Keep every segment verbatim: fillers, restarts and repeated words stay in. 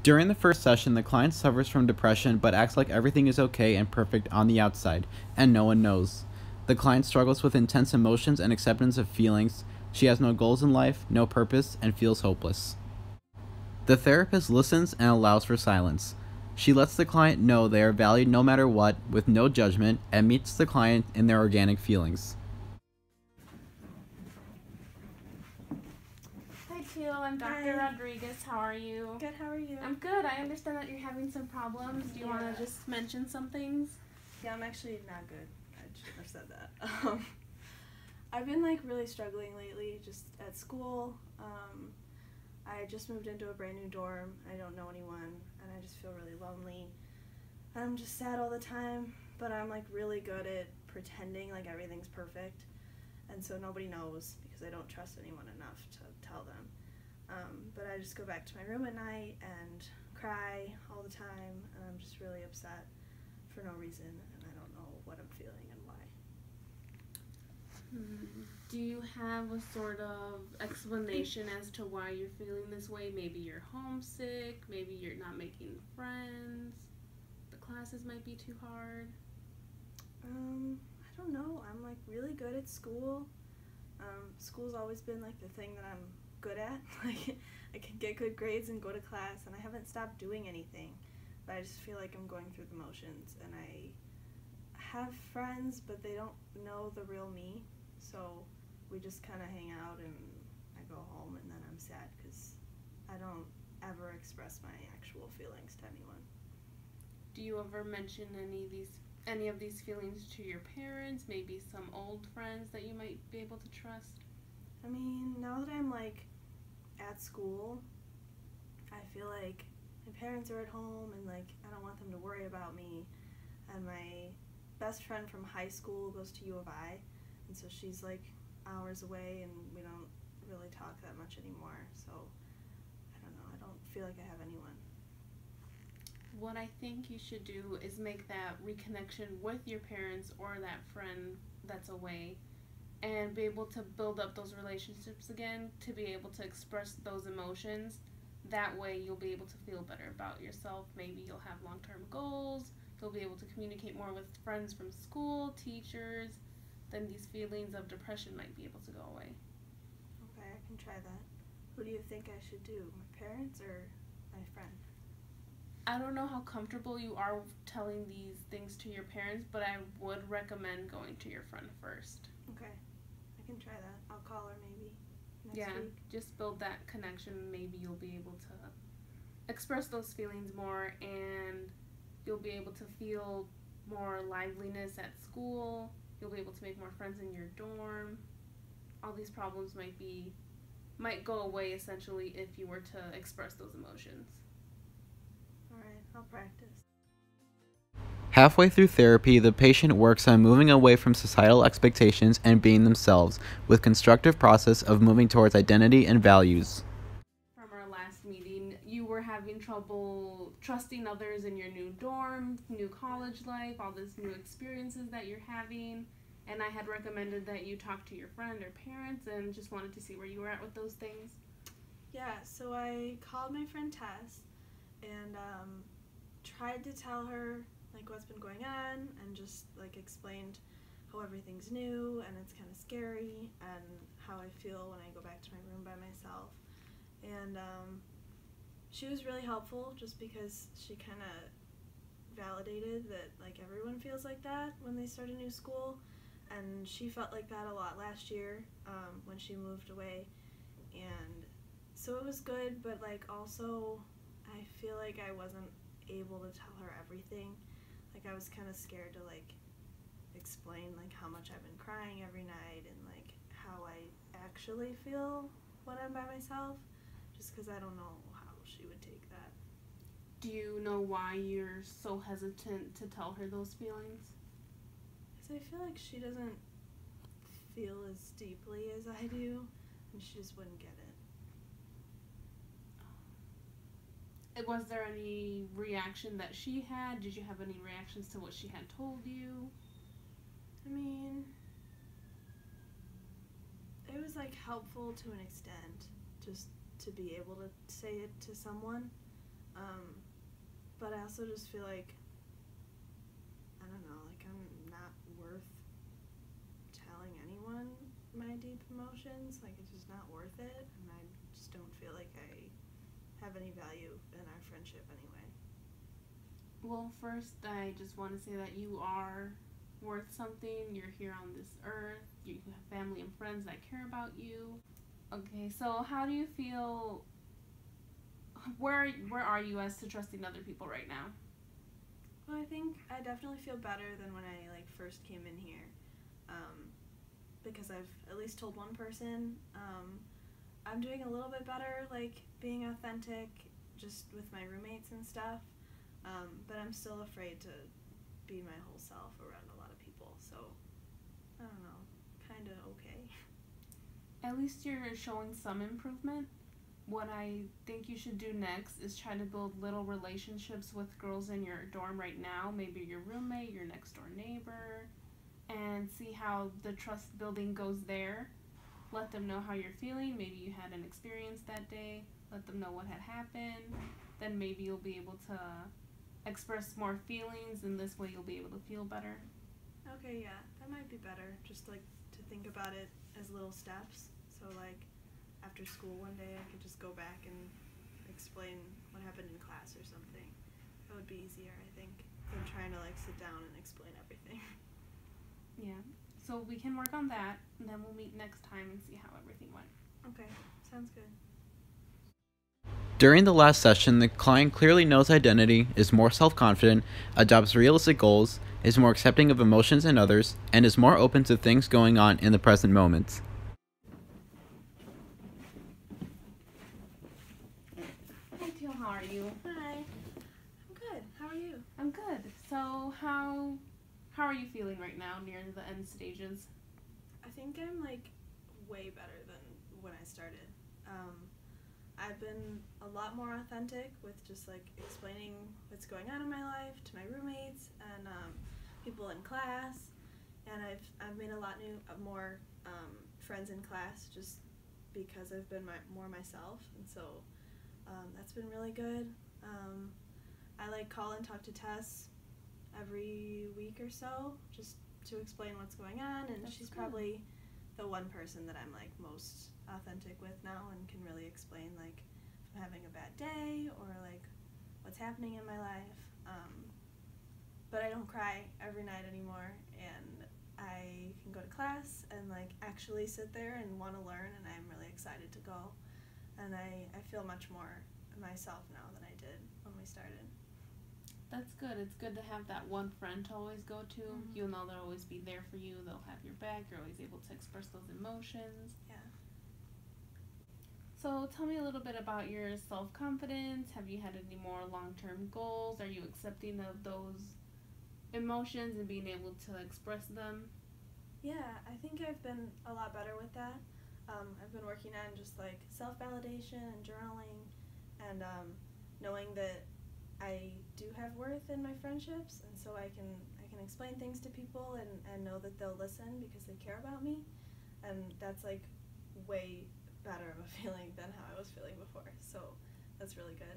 During the first session, the client suffers from depression but acts like everything is okay and perfect on the outside, and no one knows. The client struggles with intense emotions and acceptance of feelings. She has no goals in life, no purpose, and feels hopeless. The therapist listens and allows for silence. She lets the client know they are valued no matter what, with no judgment, and meets the client in their organic feelings. Hi, Teal. I'm Doctor Hi. Rodriguez. How are you? Good, how are you? I'm good. I understand that you're having some problems. Do you Yeah. want to just mention some things? Yeah, I'm actually not good. I shouldn't have said that. Um, I've been like really struggling lately, just at school. Um, I just moved into a brand new dorm. I don't know anyone, and I just feel really lonely. I'm just sad all the time, but I'm like really good at pretending like everything's perfect, and so nobody knows because I don't trust anyone enough to tell them. Um, but I just go back to my room at night and cry all the time, and I'm just really upset for no reason, and I don't know what I'm feeling and why. Hmm. Do you have a sort of explanation as to why you're feeling this way? Maybe you're homesick. Maybe you're not making friends. The classes might be too hard. Um, I don't know. I'm like really good at school. Um, school's always been like the thing that I'm good at. Like I can get good grades and go to class, and I haven't stopped doing anything. But I just feel like I'm going through the motions, and I have friends, but they don't know the real me. So we just kind of hang out, and I go home, and then I'm sad because I don't ever express my actual feelings to anyone. Do you ever mention any of these any of these feelings to your parents? Maybe some old friends that you might be able to trust? I mean, now that I'm like at school, I feel like my parents are at home, and like I don't want them to worry about me. And my best friend from high school goes to U of I, and so she's like hours away, and we don't really talk that much anymore. So I don't know. I don't feel like I have anyone. What I think you should do is make that reconnection with your parents or that friend that's away and be able to build up those relationships again, to be able to express those emotions. That way you'll be able to feel better about yourself. Maybe you'll have long-term goals. You'll be able to communicate more with friends from school, teachers. Then these feelings of depression might be able to go away. Okay, I can try that. Who do you think I should do? My parents or my friend? I don't know how comfortable you are telling these things to your parents, but I would recommend going to your friend first. Okay, I can try that. I'll call her maybe next Yeah, week. just build that connection. Maybe you'll be able to express those feelings more, and you'll be able to feel more liveliness at school. You'll be able to make more friends in your dorm. All these problems might be might go away essentially if you were to express those emotions. Alright, I'll practice. Halfway through therapy, the patient works on moving away from societal expectations and being themselves, with constructive process of moving towards identity and values. From our last meeting, you were having trouble trusting others in your new dorm, new college life, all these new experiences that you're having. And I had recommended that you talk to your friend or parents, and just wanted to see where you were at with those things. Yeah, so I called my friend Tess and um, tried to tell her like what's been going on, and just like explained how everything's new and it's kind of scary, and how I feel when I go back to my room by myself. And um, she was really helpful, just because she kind of validated that like everyone feels like that when they start a new school, and she felt like that a lot last year um, when she moved away. And so it was good, but like also I feel like I wasn't able to tell her everything. Like I was kind of scared to like explain like how much I've been crying every night, and like how I actually feel when I'm by myself, just because I don't know how she would take that. Do you know why you're so hesitant to tell her those feelings? Because I feel like she doesn't feel as deeply as I do, and she just wouldn't get it. Was there any reaction that she had? Did you have any reactions to what she had told you? I mean, it was like helpful to an extent, just to be able to say it to someone. Um, but I also just feel like, I don't know, like I'm not worth telling anyone my deep emotions. Like it's just not worth it, and I just don't feel like I have any value in our friendship anyway. Well, first, I just want to say that you are worth something. You're here on this earth. You have family and friends that care about you. Okay, so how do you feel? Where where are you as to trusting other people right now? Well, I think I definitely feel better than when I like first came in here, um, because I've at least told one person. Um, I'm doing a little bit better, like being authentic, just with my roommates and stuff. Um, but I'm still afraid to be my whole self around a lot of people. So I don't know, kind of okay. At least you're showing some improvement. What I think you should do next is try to build little relationships with girls in your dorm right now, maybe your roommate, your next door neighbor, and see how the trust building goes there. Let them know how you're feeling. Maybe you had an experience that day. Let them know what had happened. Then maybe you'll be able to express more feelings, and this way you'll be able to feel better. Okay, yeah, that might be better. Just like to think about it as little steps. So like after school one day I could just go back and explain what happened in class or something. That would be easier, I think, than trying to like sit down and explain everything. Yeah. So we can work on that, and then we'll meet next time and see how everything went. Okay, sounds good. During the last session, the client clearly knows identity, is more self-confident, adopts realistic goals, is more accepting of emotions and others, and is more open to things going on in the present moment. Hi, Teal. How are you? Hi. I'm good. How are you? I'm good. So how how are you feeling right now near the end stages? I think I'm like way better than when I started. Um, I've been a lot more authentic with just like explaining what's going on in my life to my roommates and um, people in class, and I've I've made a lot new uh, more um, friends in class just because I've been my, more myself, and so um, that's been really good. Um, I like call and talk to Tess every week or so just to explain what's going on, and That's she's good. probably the one person that I'm like most authentic with now and can really explain like if I'm having a bad day or like what's happening in my life. Um, but I don't cry every night anymore, and I can go to class and like actually sit there and want to learn, and I'm really excited to go, and I, I feel much more myself now than I did when we started. That's good. It's good to have that one friend to always go to. Mhm. You'll know they'll always be there for you. They'll have your back. You're always able to express those emotions. Yeah. So tell me a little bit about your self-confidence. Have you had any more long-term goals? Are you accepting of those emotions and being able to express them? Yeah, I think I've been a lot better with that. Um, I've been working on just like self-validation and journaling, and um, knowing that I do have worth in my friendships, and so I can I can explain things to people and, and know that they'll listen because they care about me, and that's like way better of a feeling than how I was feeling before. So that's really good.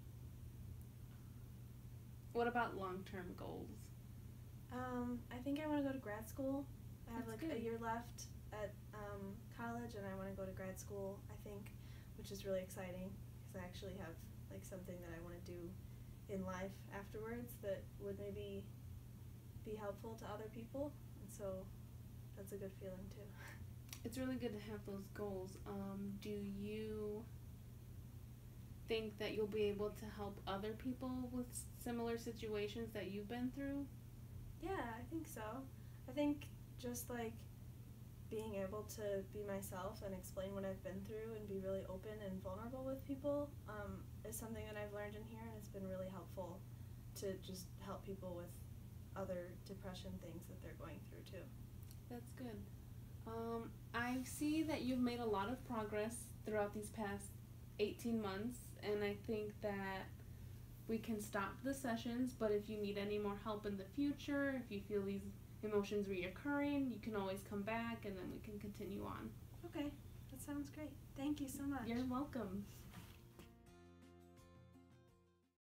What about long-term goals? Um, I think I want to go to grad school. I have That's like good. a year left at um, college, and I want to go to grad school, I think, which is really exciting because I actually have like something that I want to do in life afterwards that would maybe be helpful to other people, and so that's a good feeling too. It's really good to have those goals. Um, do you think that you'll be able to help other people with similar situations that you've been through? Yeah, I think so. I think just like being able to be myself and explain what I've been through and be really open and vulnerable with people um, is something that I've learned in here, and it's been really helpful to just help people with other depression things that they're going through too. That's good. Um, I see that you've made a lot of progress throughout these past eighteen months, and I think that we can stop the sessions, but if you need any more help in the future, if you feel these emotions reoccurring, you can always come back and then we can continue on. Okay, that sounds great. Thank you so much. You're welcome.